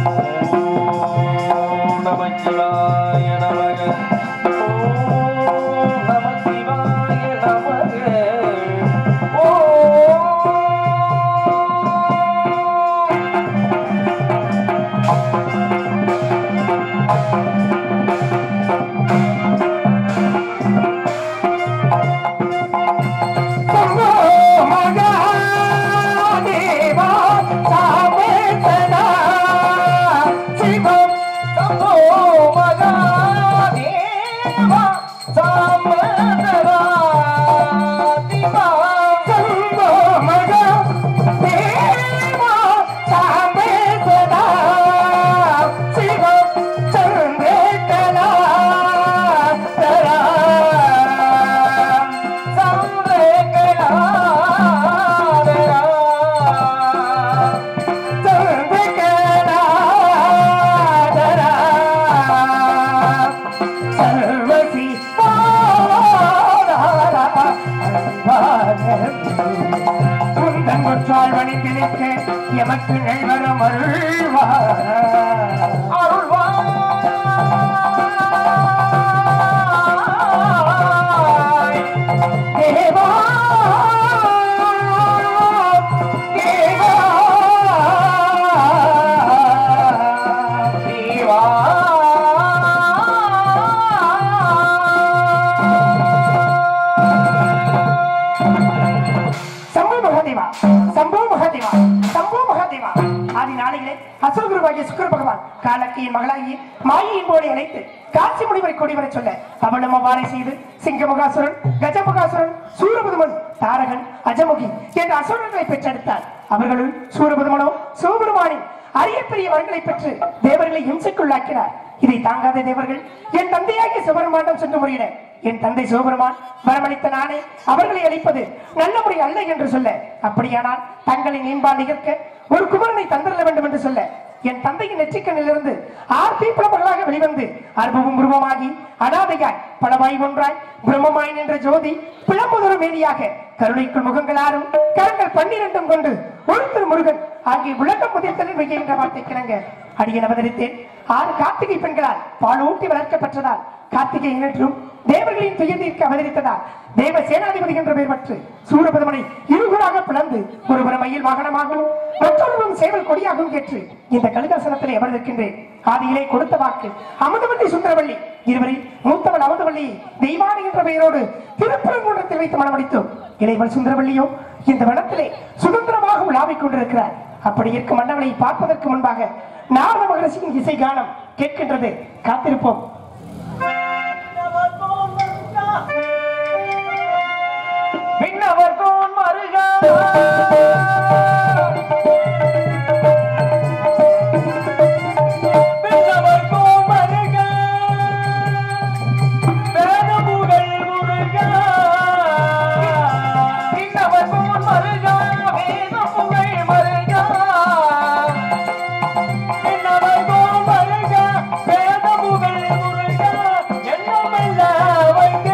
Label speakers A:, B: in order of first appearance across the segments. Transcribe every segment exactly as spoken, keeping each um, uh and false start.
A: என் தந்தை சிவபெருமான் வரமளித்த நானே அவர்களை அளிப்பது நல்ல முறை அல்ல என்று சொல்ல, அப்படியானால் தங்களின் மேம்பாடு நிகழ்க்க ஒரு குமரனை தந்திர வேண்டும் என்று சொல்ல, என் தந்தையின் நெற்றிக்கண்ணிலிருந்து ஆர் தீப்பளமர்களாக வெளிவந்து அற்புதம் உருவமாகி அனாதையாய் பலவாய் ஒன்றாய் பிரம்மமாய் நின்ற ஜோதி பிளம்புதொரு மேதியாக கருணைக்குள் முகங்களாரும் கரங்கள் பன்னிரண்டும் கொண்டு ஒருத்தர் முருகன் ஆகிய விளக்கம் முதிர்த்தலில் மிக என்ற வார்த்தை கிணங்க அடியன் அவதரித்தேன். ஆறு கார்த்திகை பெண்களால் பால் ஊட்டி வளர்க்கப்பட்டதால் கார்த்திகை என்றும் தேவர்களின் துயர்தீர்க்க அவதரித்ததால் தேவ சேனாதிபதி என்ற பெயர் பெற்று சூரபதமனை இருகுறாக பிளந்து ஒருவர மயில் வாகனமாகவும் மற்றொருவரும் சேவல் கொடியாகவும் கேட்டு இந்த கழுகாசனத்திலே அமர்ந்திருக்கின்றேன். ஆதியிலே கொடுத்த வாக்கு அமுதவல்லி சுந்தரவல்லி இருவரில் மூத்தவள் அமுதவல்லியை தெய்வானை என்ற பெயரோடு திருப்பரங்குன்றத்தில் வைத்து மனமடித்தோம். இளைவள் சுந்தரவல்லியோ இந்த வனத்திலே சுதந்திரமாக உலாவிக் கொண்டிருக்கிறார். அப்படி இருக்கும் மன்னவனை பார்ப்பதற்கு முன்பாக நாரத மகரிஷியின் இசை கானம் கேட்கின்றது. காத்திருப்போம். விண்ணவர் கோன் மருகா விண்ணவர் கோன் மருகா வேதமுகள் முருகா விண்ணவர் கோன் மருகா வேதமுகள் மருகா விண்ணவர் கோன் மருகா வேதமுகள் முருகா என்னமெல்ல வைத்தே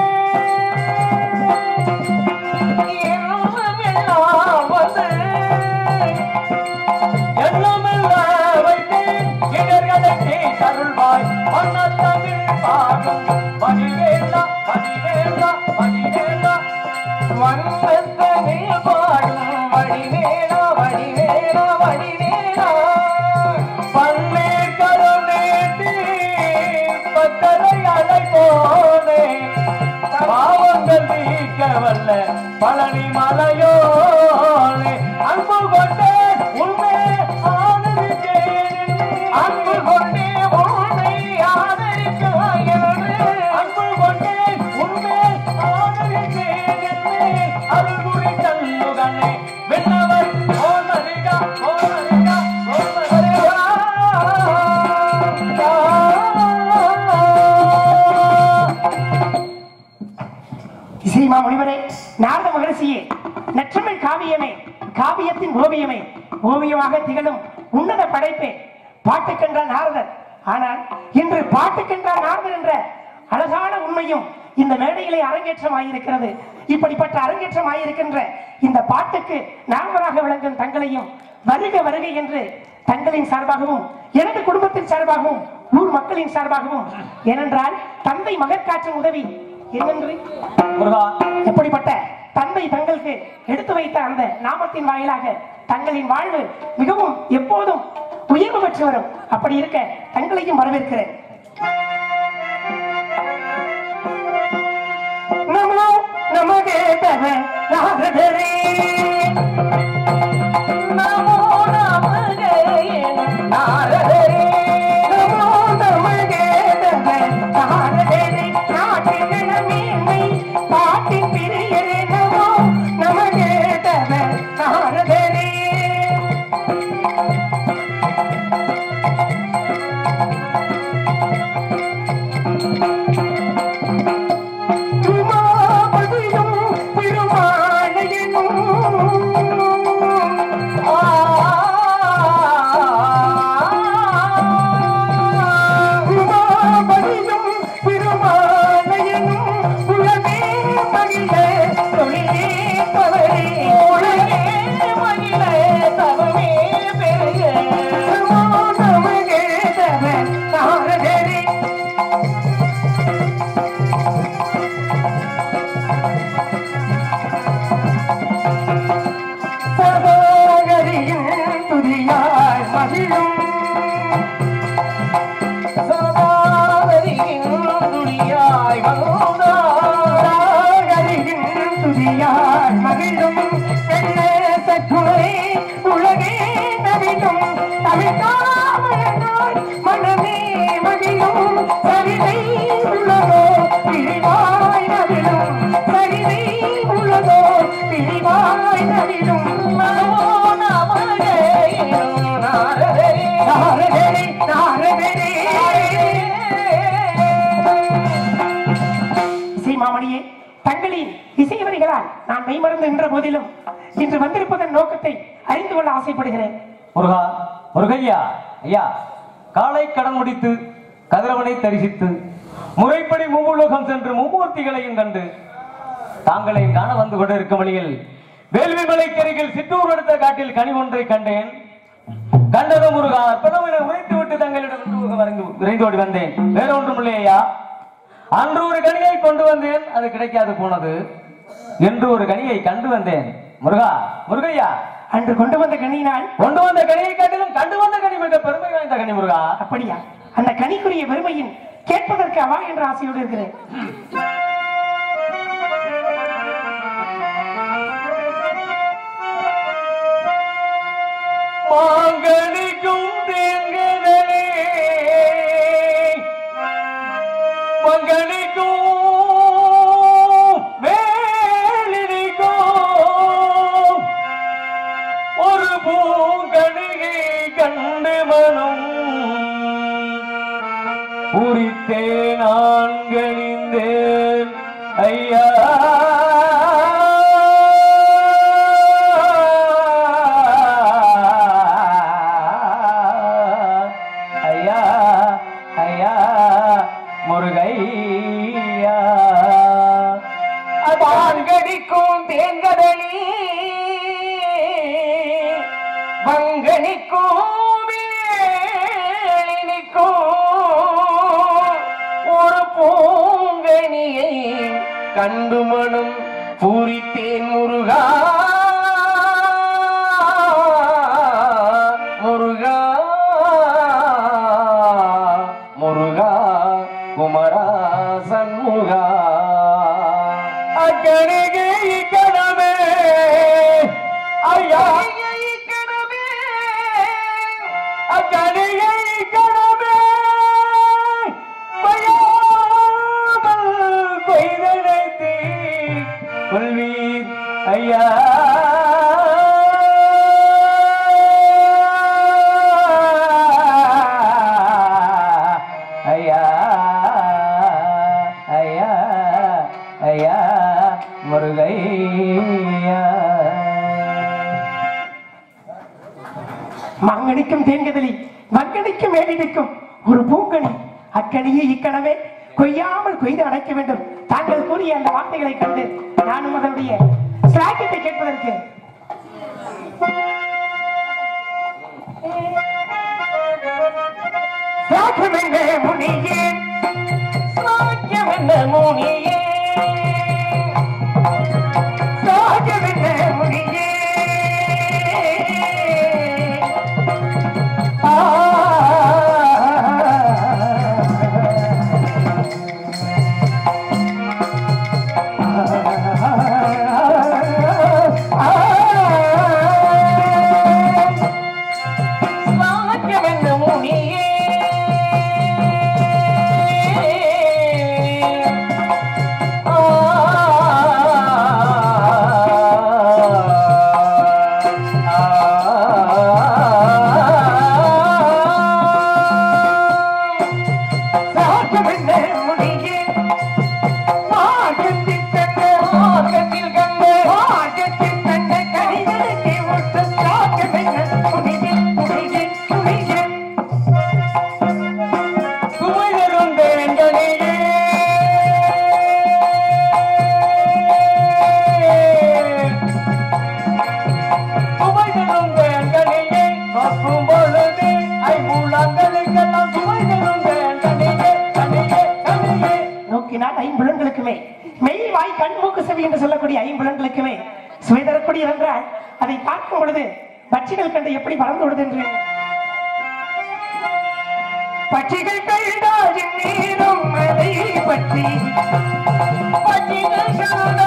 A: பழனி மலையோனே அன்பு கொண்டே உண்மை ஆதரிக்கேன் அன்பு கொண்டே உண்மை ஆதரிக்கிறாய் அன்பு கொண்டே உண்மை ஆதரிக்கேன் அருள்குடி தல்லுகனே வெண்ணவர் ஓமரிகா ஓமரிகா ஓமரிகா இசைமா முனிவரே, நாரத மகரிஷியே, நற்றமிழ் காவியமே, காவியத்தின் ஓவியமே, ஓவியமாக திகழும் உன்னத படைப்பே, பாட்டுக்கென்ற நாரதர். ஆனால் இன்று பாட்டுக்கென்ற நாரதர் என்ற அழகான உண்மையும் இந்த மேடையிலே அரங்கேற்றமாயிருக்கிறது. இப்படிப்பட்ட அரங்கேற்றமாயிருக்கின்ற இந்த பாட்டுக்கு நால்வராக விளங்கும் தங்களையும் வருக வருகை என்று தங்களின் சார்பாகவும் எனது குடும்பத்தின் சார்பாகவும் ஊர் மக்களின் சார்பாகவும், ஏனென்றால் தந்தை மகற்காற்றின் உதவி என்னென்று எப்படிப்பட்ட தந்தை தங்களுக்கு எடுத்து வைத்த அந்த நாமத்தின் வாயிலாக தங்களின் வாழ்வு மிகவும் எப்போதும் உயர்வு பெற்று வரும். அப்படி இருக்க தங்களையும் வரவேற்கிறேன். நமோ நமகே தவ நாரதரே, நமோ நமகே நாரதரே, நமோ நமகே தவ நாரதரே, நாட்டின் நிலமேன்மை பாட்டின் பிரியரே, நமோ நமகே தவ நாரதரே. சீமாமணியே, தங்களின் இசைவரிகளால் நான் மெய்மறந்து நின்ற போதிலும் இன்று வந்திருப்பதன் நோக்கத்தை அறிந்து கொள்ள ஆசைப்படுகிறேன்.
B: முருகா, முருகையா ஐயா, காலை கடன் முடித்து கதிரவனை தரிசித்து முறைப்படி மூவுலோகம் சென்று மும்மூர்த்திகளையும் கண்டு தாங்களை காண வந்து கொண்டிருக்கும் வழியில் வேள்வி மலைக்கருகில் சிற்றூர் எடுத்த காட்டில் கனி ஒன்றை கண்டேன். கண்டதும் முருகா அற்புதம் உரைத்து விட்டு தங்களிடம் விரைந்தோடி வந்தேன். வேற ஒன்றும் இல்லையா, அன்று ஒரு கனியை கொண்டு வந்தேன், அது கிடைக்காது போனது. என்று ஒரு கனியை கண்டு வந்தேன். முருகா, முருகையா,
A: அன்று கொண்டு வந்த கனியினால்
B: கொண்டு வந்த கனியை காட்டிலும் கண்டு வந்த கனி மிக பெருமை வாய்ந்த கனி. முருகா,
A: அப்படியா? அந்த கனிக்குரிய பெருமையின் கேட்பதற்கு அவா என்ற ஆசையோடு இருக்கிறேன்.
B: மாங்கனிக்கும் தேங்கனே மங்கனிக்கும் வேலினிக்கும் ஒரு பூங்கனிகை கண்டு மனம் உரித்தே நான் கணிந்தேன் ஐயா.
A: மாங்கனிக்கும் தேங்கதலி மங்கனிக்கும் வேலினிக்கும் ஒரு பூங்கனியை கண்டு மனம் பூரித்தேன் முருகா. முருகா முருகா குமரா சண்முகா. அக்கணிகை கடமே ஐயா, கடமே அக்கணிகை கடமே கொய்தனைத்தீ கொள்வீர் ஐயா. ஐயா ஐயா ஐயா முருகையா. மாங்கனிக்கும் தேன்கதலி மங்கனிக்கும் மேலிடிக்கும் ஒரு பூங்கனி, அக்கனியை இக்கணமே கொய்யாமல் கொய்து அடைக்க வேண்டும். தாங்கள் கூறிய அந்த வார்த்தைகளை கண்டு நானும் அதனுடைய ஸ்லாக்கத்தை கேட்பதற்கு சாக்கியமென்ன முனியே
B: சாக்கியமென்ன முனியே
A: சாக்கியமென்ன முனியே ஐம்புலன்களுக்குமே மெய் வாய் கண் மூக்கு செவி என்று சொல்லக்கூடிய ஐம்புலன்களுக்குமே சுவை தரக்கூடிய என்றால் அதை பார்க்கும் பொழுது பட்சிகள் கண்டு எப்படி பறந்து விடுது என்று பட்சிகள் கண்டால் நீரும் அதை பற்றி பட்சிகள்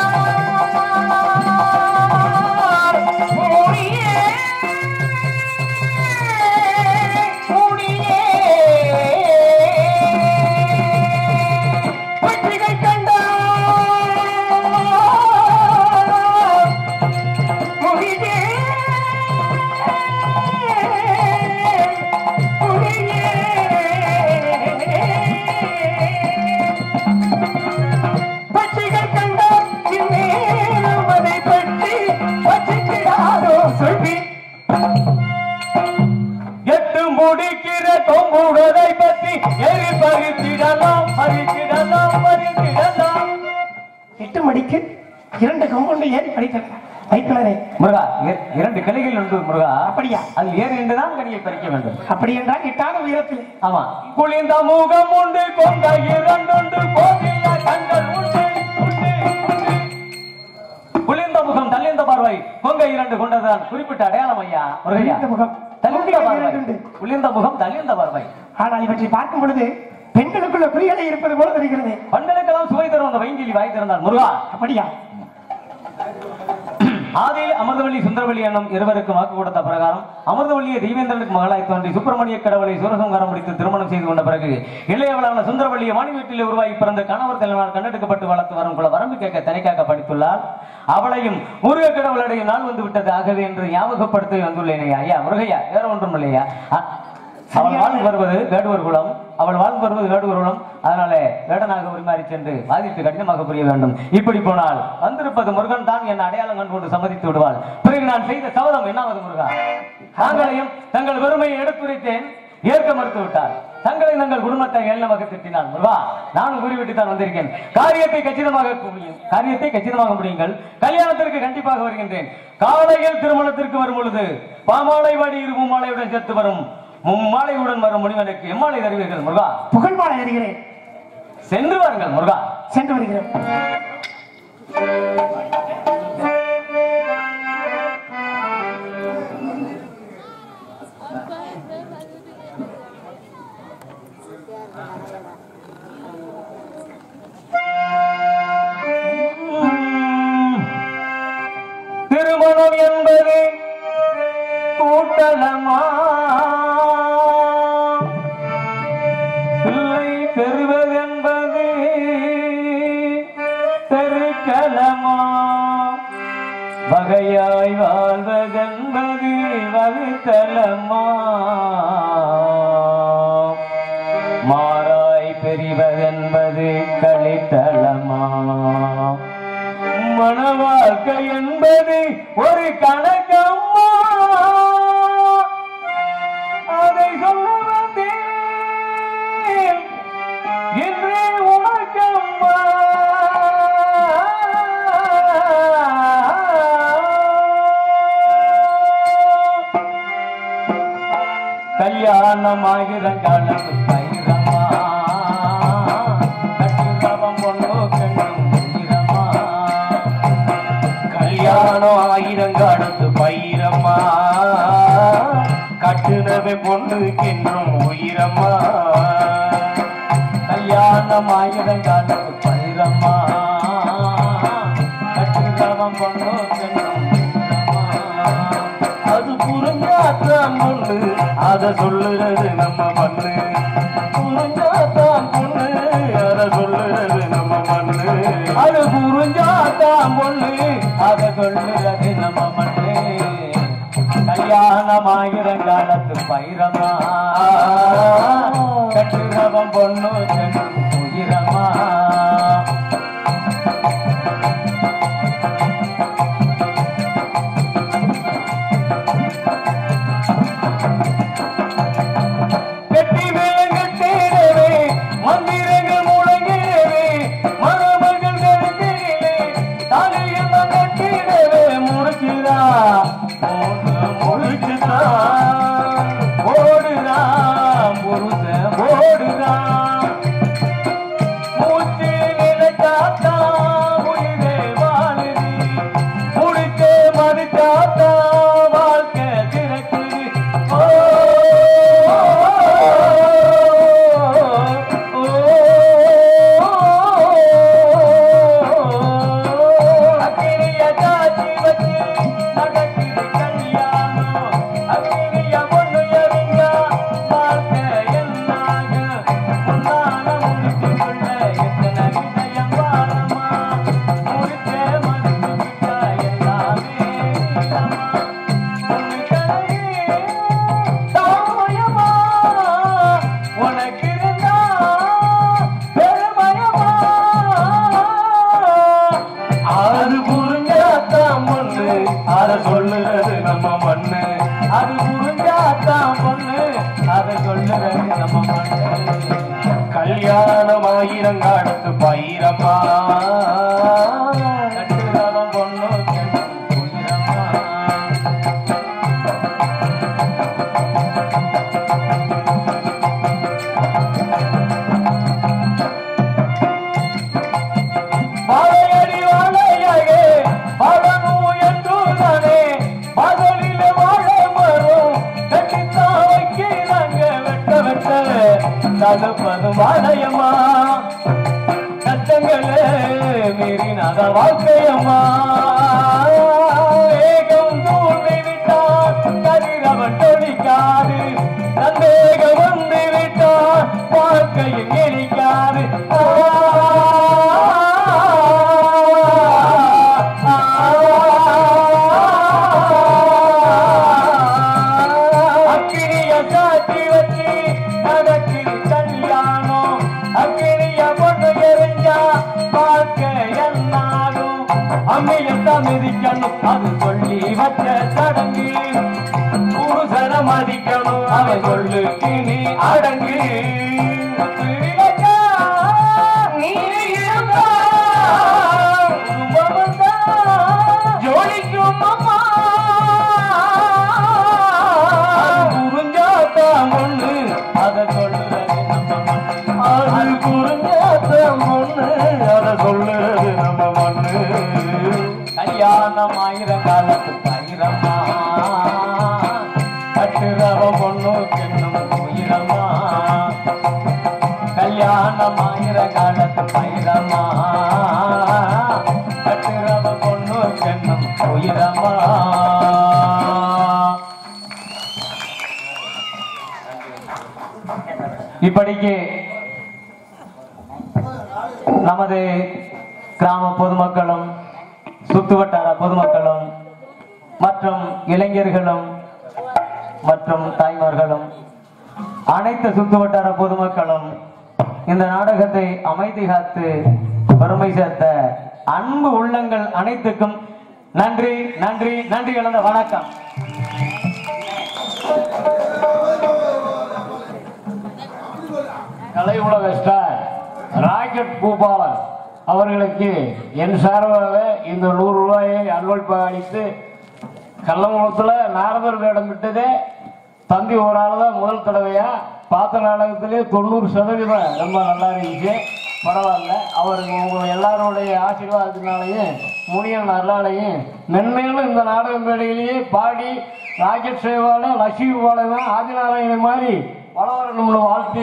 A: எட்டு முடிக்கிற கொம்புடலை பற்றி எரி பறித்திடலாம் பறித்திடலாம் பறித்திடலாம் எட்டு மணிக்கு இரண்டு கொம்புண்டு ஏறி பறித்திடலாம் வைத்தனரே
B: முருகா இரண்டு கிளைகள் உண்டு முருகா
A: அப்படியா
B: அது ஏறி நின்றுதான் கனியை பறிக்க வேண்டும்
A: அப்படி என்றால் எட்டாத உயரத்தில்
B: ஆமா குளிர்ந்த முகம் உண்டு கொண்ட இரண்டு கோவில கண்கள் உண்டு குளிர்ந்த முகம் தள்ளிந்த பார்வை கொங்கை இரண்டு கொண்டதான் குறிப்பிட்ட அடையாளம் ஐயா முருகையா
A: முகம்
B: தள்ளிந்த பார்வை குளிர்ந்த முகம் தள்ளிந்த பார்வை
A: ஆனால் இவற்றை பார்க்கும் பொழுது பெண்களுக்குள்ள குறிகளை இருப்பது போல தெரிகிறது
B: பெண்களுக்கெல்லாம் சுவை தரும் அந்த வைங்கிலி வாய் திறந்தால் முருகா
A: அப்படியா
B: ஆதியில் அமிர்தவள்ளி சுந்தரவள்ளி என்னும் இருவருக்கும் வாக்கு கொடுத்த பிரகாரம் அமிர்தவள்ளியை தெய்வேந்திரனுக்கு மகளாய் தோன்றி சுப்பிரமணிய கடவுளை சூரசங்காரம் முடித்து திருமணம் செய்து கொண்ட பிறகு இளையவளான சுந்தரவள்ளியை மணி வீட்டில் உருவாகி பிறந்த கணவர் தலைவனால் கண்டெடுக்கப்பட்டு வளர்த்து வரும் குல வரம்பு கேட்க தனிக்காக படித்துள்ளார். அவளையும் முருக கடவுளுடைய நாள் வந்து விட்டது ஆகவே என்று ஞாபகப்படுத்தி வந்துள்ளேனே ஐயா முருகையா வேற ஒன்றும் இல்லையா. அவள் வாழ்ந்து வருவது வேடுவர் குலம் அவள் வாழ்ந்து வருவது வேடுவர் குலம் அதனால வேடனாக உரிமாறி சென்று வாதிட்டு கடினமாக புரிய வேண்டும். இப்படி போனால் வந்திருப்பது முருகன் தான் என் அடையாளம் கண்டு கொண்டு சம்மதித்து விடுவாள். பிறகு நான் செய்த சபதம் என்னாவது முருகா தாங்களையும் தங்கள் வறுமையை எடுத்துரைத்தேன் ஏற்க மறுத்து விட்டார். தங்களை தங்கள் குடும்பத்தை ஏழமாக திட்டினார். முருகா நானும் கூறிவிட்டு தான் வந்திருக்கேன். காரியத்தை கச்சிதமாக முடியும் காரியத்தை கச்சிதமாக முடியுங்கள். கல்யாணத்திற்கு கண்டிப்பாக வருகின்றேன். காலையில் திருமணத்திற்கு வரும் பொழுது பாமாலை வாடி இரு மாலையுடன் சேர்த்து வரும் மும்மாலையுடன் வரும் முனிவனுக்கு எம்மாலை தருவீர்கள் முருகா.
A: புகழ் மாலை அறிகிறேன்.
B: சென்று வாருங்கள் முருகா.
A: சென்று வருகிறேன்.
B: திருமணம் என்பது கூட்டலமா பிள்ளை பெறுவதென்பது தெருக்கலமா வகையாய் வாழ்வதென்பது வகுத்தலமா மாறாய் பெறுவதென்பது கழித்தலமா மன வாழ்க்கை என்பது ஒரு கணக்கம்மா அதை சொல்ல வந்தேன் என்றே உனக்கம்மா கல்யாண கல்யாணமாகிறங்காலத்து பைரமா கட்டுரவம் பொண்ணு கண்ணும் உயிரமா
C: கல்யாணம் ஆயிரங்காலத்து பைரம்மா கட்டுனவே பொண்ணுக்கென்றும் உயிரம்மா
B: கல்யாணமாகிறங்காலத்து பைரமா கட்டுரவம் பொண்ணு கண்ணும்
C: அது புரிஞ்சாத்தான் பொண்ணு அத சொல்லுறது நம்ம மண்ணு புரிஞ்சாத்தான் பொண்ணு அத சொல்லுறது நம்ம மண்ணு
B: அது புரிஞ்சாத்தான் பொண்ணு அத சொல்லுறது நம்ம மண்ணு கல்யாணமாகிறங்காலத்து பைரமா கட்டுரவம் பொண்ணு கண்ணும் உயிரமா
C: சொல்லுறது நம்ம மண்ணு
B: அது புரிஞ்சாத்தான் பொண்ணு அதை சொல்லுறது நம்ம மண்ணு
C: கல்யாணம் ஆயிரங்காலத்து பைரம்மா
B: கட்டுரவம் பொண்ணு உயிரம்மா
C: வாழையடி வாழையாக பழனும் என்றுதானே பகலில வாழை மரம் கட்டித்தான் வைக்கிறாங்க வெட்ட வெட்ட தடுப்பது வாழையம்மா கட்டங்களே மீறினாத வாழ்க்கையம்மா வேகம் தூண்டி விட்டார் கதிரவன் தொழிக்காது சந்தேகம் வந்து விட்டார் வாழ்க்கையில் இணைக்காது அக்கினிய சாத்தி வச்சு நடக்குது கல்யாணம் அக்கினிய பொண்ணு எரிஞ்சா பார்க்க என்னாலும் அம்மையத்தான் மிதிக்கணும் அது சொல்லி வச்ச சடங்கு புருஷன மதிக்கணும் அவன் சொல்லுக்கு நீ அடங்கு நீ இருந்தா ஜோடிக்கும் அம்மா புரிஞ்சாத்தான் பொண்ணு அதை சொல்லுறது நம்ம மண்ணு அது புரிஞ்சாத்தான் பொண்ணு அதை சொல்லுறது நம்ம மண்ணு
B: கல்யாணம் ஆயிரம் காலத்து பைரமா கட்டுரவ பொண்ணு கண்ணும் உயிரமா கல்யாணம் ஆயிரம் காலத்து பைரமா கட்டுரவ பொண்ணு கண்ணும் உயிரமா இப்படிக்கு நமது கிராம பொதுமக்களும் சுத்துவட்டார பொதுமக்களும் மற்றும் இளைஞர்களும் மற்றும் தாய்மார்களும் அனைத்து சுத்துவட்டார பொதுமக்களும் இந்த நாடகத்தை அமைதி காத்து பெருமை சேர்த்த அன்பு உள்ளங்கள் அனைத்துக்கும் நன்றி நன்றி நன்றி கலந்த வணக்கம்.
C: கலை உலக ஸ்டார் ராக்கெட் பூபாலன் அவர்களுக்கு என் சார்பாக இந்த நூறு ரூபாயை அன்பளிப்பாக அளித்து கள்ளங்குளத்தில் நாரதர் வேடம் விட்டதே தம்பி ஒரு ஆள் தான் முதல் தடவையா பார்த்த நாடகத்திலே தொண்ணூறு சதவீதம் ரொம்ப நல்லா இருந்துச்சு. பரவாயில்ல. அவருக்கு உங்க எல்லாருடைய ஆசீர்வாதத்தினாலையும் முனியன் நல்லாலையும் மென்மேலும் இந்த நாடக மேடையிலேயே பாடி ராக்கெட் சேவால லட்சுமி பாலவன் ஆதிநாராயணன் மாதிரி வளவரணும்னு வாழ்த்தி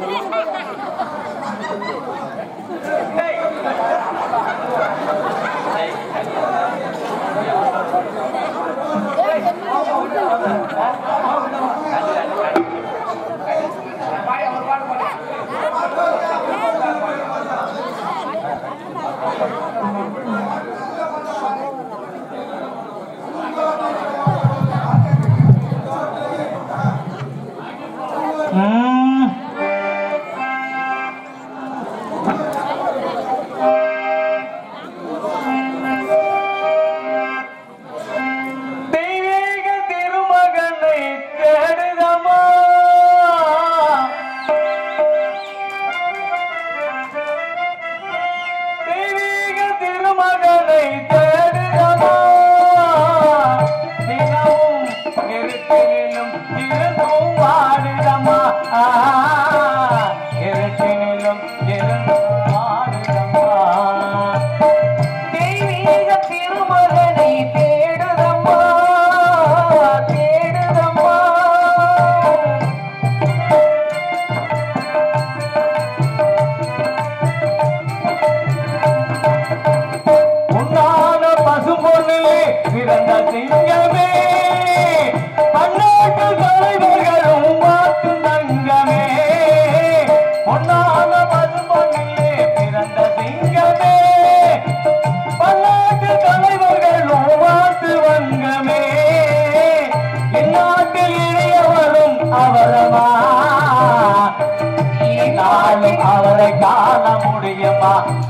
C: அவரை காண முடியுமா?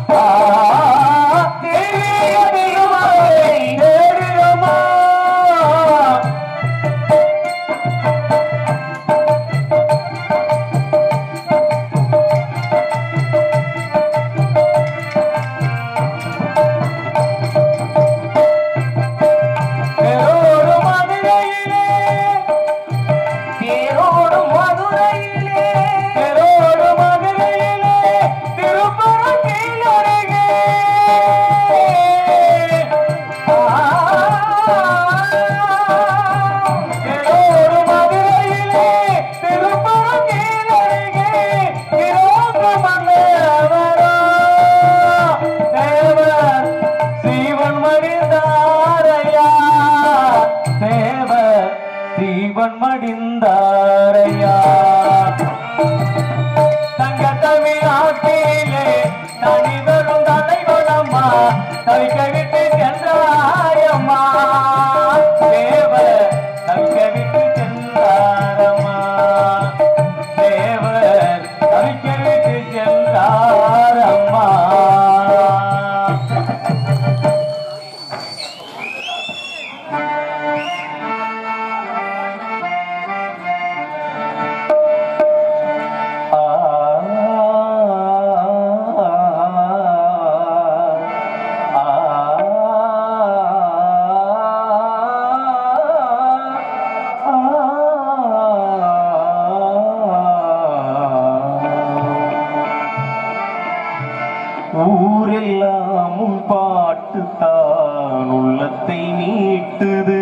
C: ஊரெல்லாம் உன் பாட்டு தான் உள்ளத்தை நீட்டுது,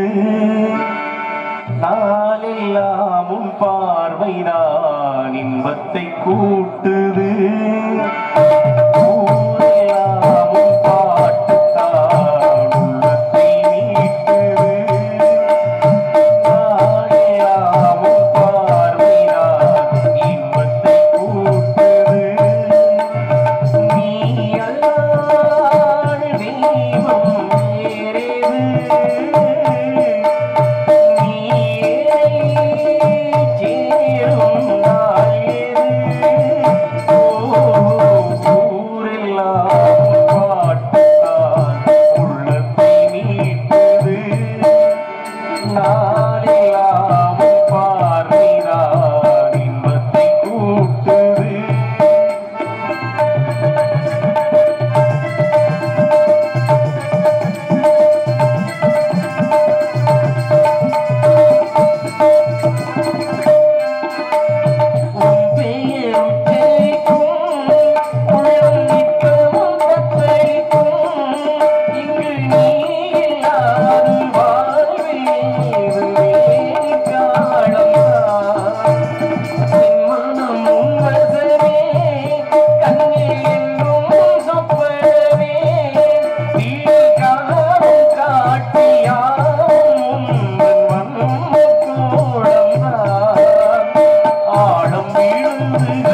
C: நாளெல்லாம் உன் பார்வைதான் இன்பத்தை கூட்டுது. ஊரெல்லாம் உன் பாட்டு தான் உள்ளத்தை நீட்டுது, நாளெல்லாம் உன் பார்வைதான் இன்பத்தை கூட்டுது. Oh
A: வந்து